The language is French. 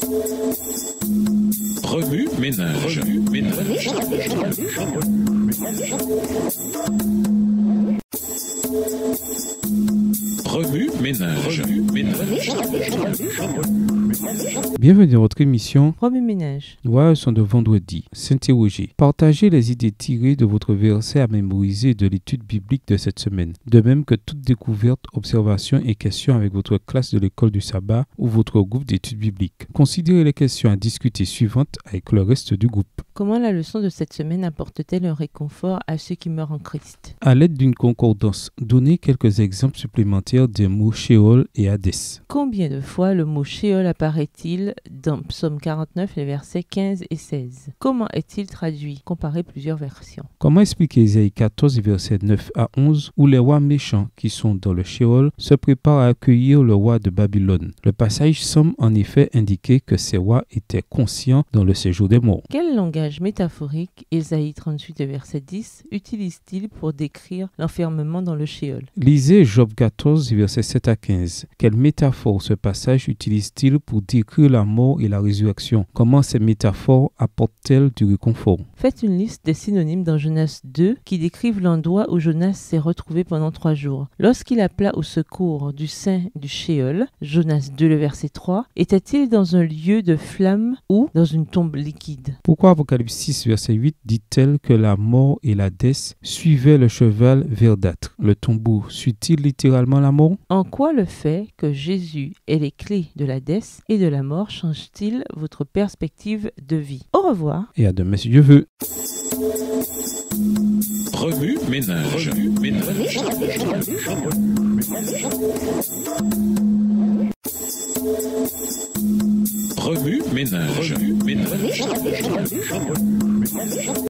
Remue ménage. Remue ménage. Bienvenue dans votre émission Remue ménage. Voix sont de vendredi. S'interroger. Partagez les idées tirées de votre verset à mémoriser de l'étude biblique de cette semaine. De même que toute découverte, observation et question avec votre classe de l'école du sabbat ou votre groupe d'études bibliques. Considérez les questions à discuter suivantes avec le reste du groupe. Comment la leçon de cette semaine apporte-t-elle un réconfort à ceux qui meurent en Christ? À l'aide d'une concordance, donnez quelques exemples supplémentaires des mots Sheol et Hadès. Combien de fois le mot Sheol apparaît-il dans Psaume 49, les versets 15 et 16? Comment est-il traduit? Comparez plusieurs versions. Comment expliquer Isaïe 14, versets 9 à 11, où les rois méchants qui sont dans le Sheol se préparent à accueillir le roi de Babylone? Le passage semble en effet indiquer que ces rois étaient conscients dans le séjour des morts. Quel langage métaphorique Isaïe 38, verset 10 utilise-t-il pour décrire l'enfermement dans le Sheol? Lisez Job 14, versets 7 à 15. Quelle métaphore ce passage utilise-t-il pour décrire la mort et la résurrection? Comment ces métaphores apportent-elles du réconfort? Faites une liste des synonymes dans Jonas 2 qui décrivent l'endroit où Jonas s'est retrouvé pendant 3 jours. Lorsqu'il appela au secours du sein du Sheol, Jonas 2, le verset 3, était-il dans un lieu de flamme ou dans une tombe liquide? Pourquoi Apocalypse 6, verset 8 dit-elle que la mort et l'Hadès suivaient le cheval verdâtre? Le tombeau suit-il littéralement la mort? En quoi le fait que Jésus ait les clés de l'Hadès et de la mort change-t-il votre perspective de vie? Au revoir. Et à demain si Dieu veut. Remue ménage. Remue ménage.